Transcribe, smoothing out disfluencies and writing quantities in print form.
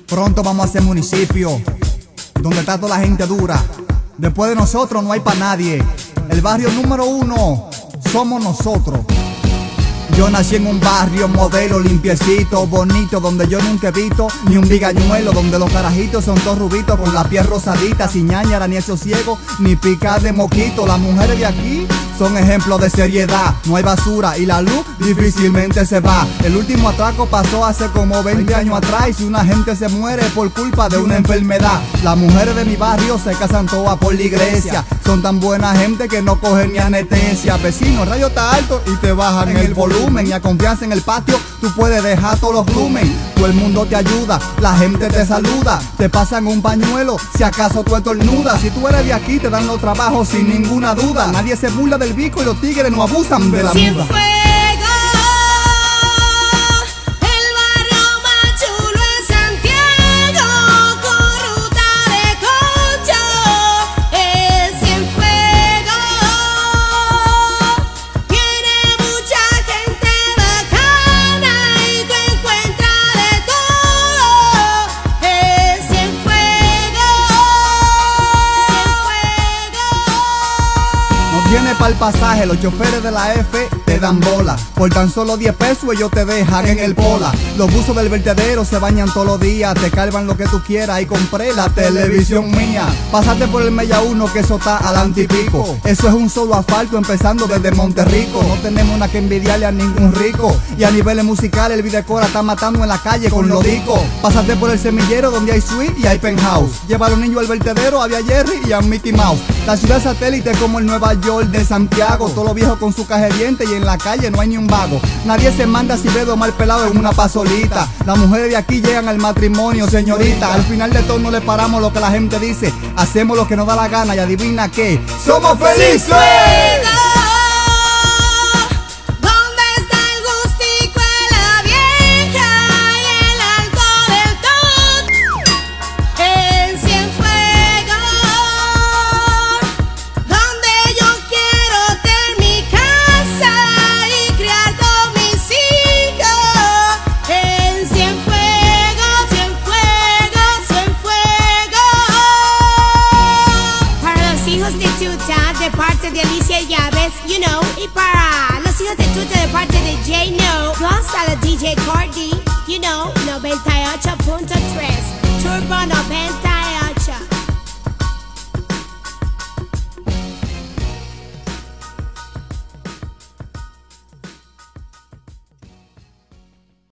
Pronto vamos a ser municipio donde está toda la gente dura. Después de nosotros no hay para nadie. El barrio número 1 somos nosotros. Yo nací en un barrio modelo, limpiecito, bonito, donde yo nunca he visto ni un bigañuelo, donde los carajitos son todos rubitos con la piel rosadita, sin ñañara, ni eso ciego, ni picar de moquito. Las mujeres de aquí son ejemplos de seriedad. No hay basura y la luz difícilmente se va. El último atraco pasó hace como 20 años atrás, y si una gente se muere por culpa de una enfermedad. Las mujeres de mi barrio se casan todas por la iglesia. Son tan buena gente que no cogen ni anestesia. Vecino, el radio está alto y te bajan el volumen. Y a confianza en el patio tú puedes dejar todos los glumen. Todo el mundo te ayuda, la gente te saluda, te pasan un pañuelo si acaso tú estornudas. Si tú eres de aquí te dan los trabajos sin ninguna duda. Nadie se burla del bico y los tigres no abusan de la muda. Tiene para el pasaje, los choferes de la F te dan bola. Por tan solo 10 pesos ellos te dejan en el pola. Los buzos del vertedero se bañan todos los días, te calvan lo que tú quieras y compré la televisión mía. Pásate por el Mella 1 que eso está al antipico. Eso es un solo asfalto empezando desde Monterrico. No tenemos nada que envidiarle a ningún rico. Y a niveles musicales el Videcora está matando en la calle con los discos. Pásate por el semillero donde hay suite y hay penthouse. Lleva a los niños al vertedero, a Jerry y a Mickey Mouse. La ciudad satélite como el Nueva York de Santiago. Todos los viejos con su caja de dientes y en la calle no hay ni un vago. Nadie se manda si ve dos mal pelado en una pasolita. Las mujeres de aquí llegan al matrimonio, señorita. Al final de todo no le paramos lo que la gente dice. Hacemos lo que nos da la gana y adivina qué. ¡Somos felices! De parte de Alicia Llaves, you know, y para los hijos de tuta de parte de J No, plus a la DJ Cardi.